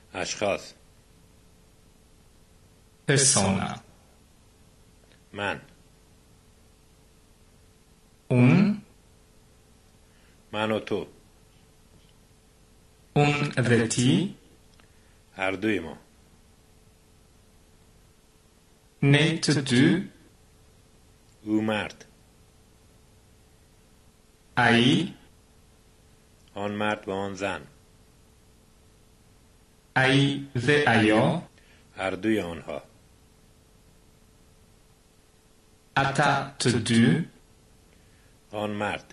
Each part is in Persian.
اشخاص. persona. من. Un, من و تو. un dhe ti, هر دوی ما. ne të dy, او مرد. ai, آن مرد و آن زن. ai dhe ajo, هر دوی آنها. ata të dy, آن مرد.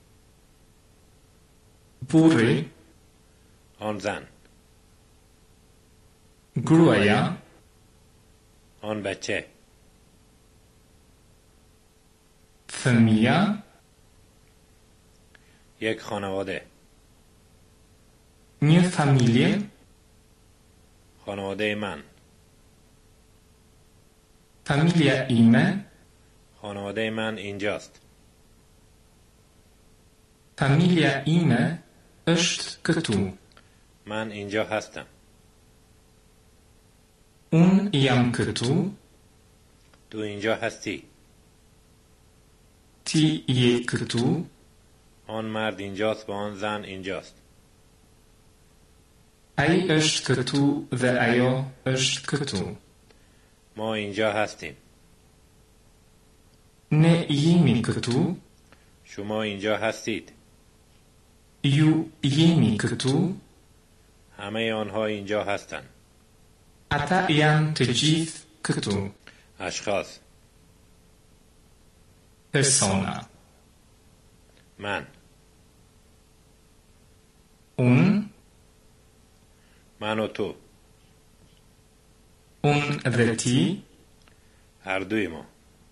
burri, آن زن. gruaja, آن بچه. fëmia, یک خانواده. një familje, خانواده من. familja ime, خانواده من اینجاست. familja ime është këtu. من اینجا هستم. Un jam këtu, تو اینجا هستی. ti je këtu, آن مرد اینجاست و آن زن اینجاست. ai është këtu dhe ajo është këtu. ما اینجا هستیم. Ne jemi këtu, شما اینجا هستید. ju jemi këtu, همه آنها اینجا هستند. ata janë të gjithë këtu. اشخاص. Persona. من. Un, من و تو. un dhe ti, هر دوی ما.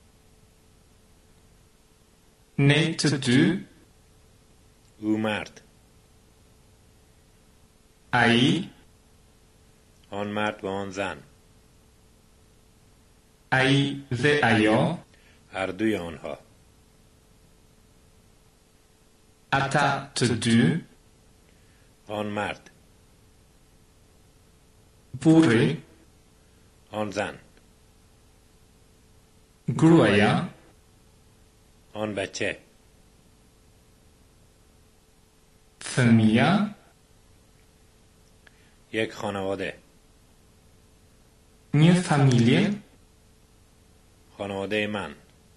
ne të dy, او مرد. ai, آن مرد و آن زن. ai dhe ajo, هر دوی آنها. ata të dy, آن مرد. burri, آن زن. gruaja, آن بچه. fëmia, یک خانواده. një familje, خانواده من.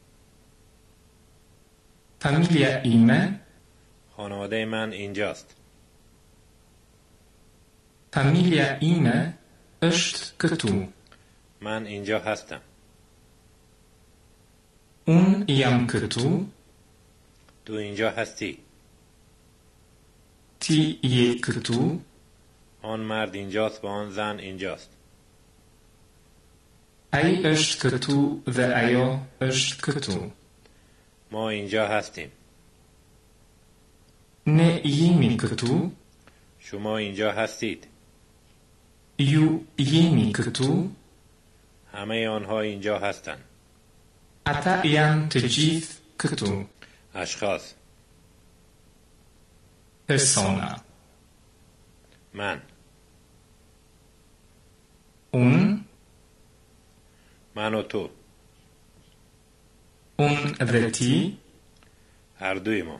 familja ime, خانواده من اینجاست. familja ime është këtu. من اینجا هستم. Un jam këtu, تو اینجا هستی. ti je këtu, آن مرد اینجاست و آن زن اینجاست. ai është këtu dhe ajo është këtu. ما اینجا هستیم. Ne jemi këtu, شما اینجا هستید. ju jemi këtu, همه آنها اینجا هستند. ata janë të gjithë këtu. اشخاص. Persona. من. Un, من و تو. un dhe ti, هر دوی ما.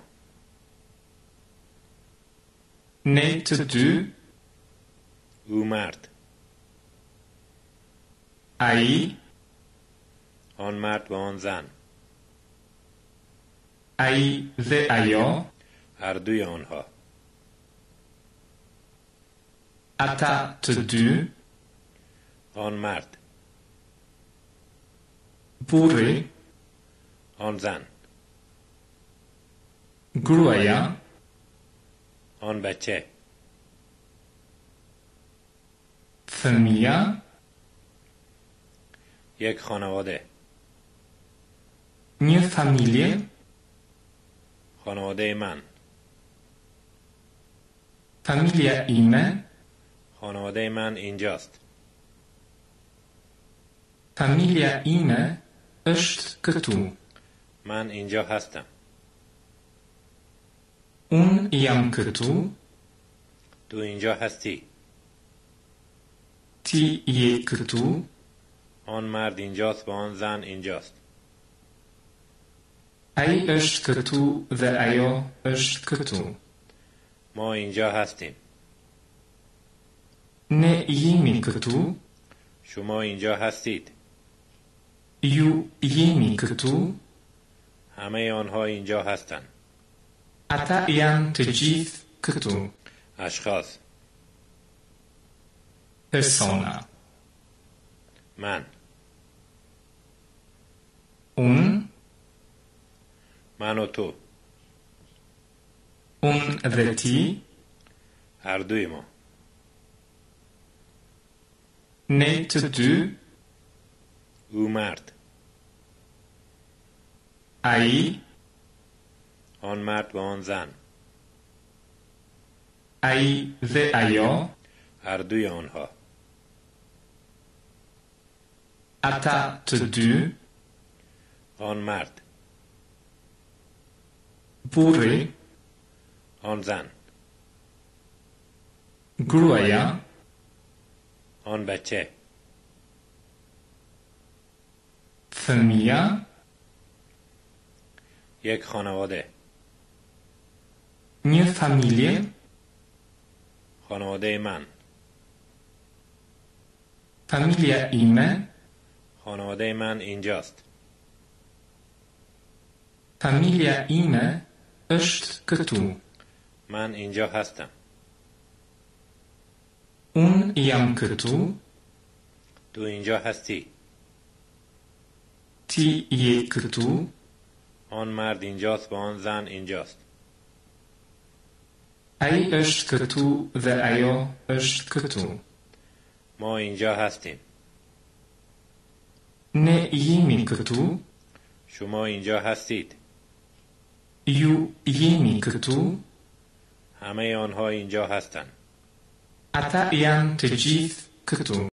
ne të dy, او مرد. ai, آن مرد و آن زن. ai dhe ajo, هر دوی آنها. ata të dy, آن مرد. burri, آن زن. gruaja, آن بچه. fëmia, یک خانواده. një familje, خانواده من. familja ime, خانواده من اینجاست. familja ime është këtu. من اینجا هستم. Un jam këtu, تو اینجا هستی. تی یک کتو آن مرد اینجاست و آن زن اینجاست. ای اشت کتو و ایا اشت کتو ما اینجا هستیم. نه یمی کتو شما اینجا هستید. یو یمی کتو همه آنها اینجا هستند. اتا ین تجیف کتو اشخاص. پرسونا من. اون من و تو. اون و تی هر دوی ما. نه تدو او مرد. ای آن مرد و آن زن. ای و ایا هر دوی آنها. اتا تدو آن مرد. بوری آن زن. گرویا آن بچه. فامilja یک خانواده. nie familie خانواده من. familia ime خانواده من اینجاست. familia ime është këtu من اینجا هستم. unë jam këtu تو اینجا هستی. ti je këtu آن مرد اینجاست و آن زن اینجاست. ai është këtu dhe ajo është këtu ما اینجا هستیم. ne jemi këtu شما اینجا هستید. ju jemi këtu همه آنها اینجا هستند. ata janë të gjithë këtu